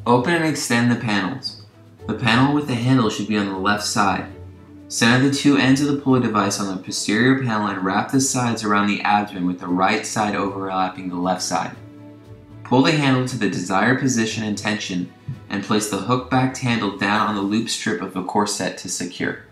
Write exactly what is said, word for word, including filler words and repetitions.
Open and extend the panels. The panel with the handle should be on the left side. Center the two ends of the pulley device on the posterior panel and wrap the sides around the abdomen with the right side overlapping the left side. Pull the handle to the desired position and tension and place the hook-backed handle down on the loop strip of the corset to secure.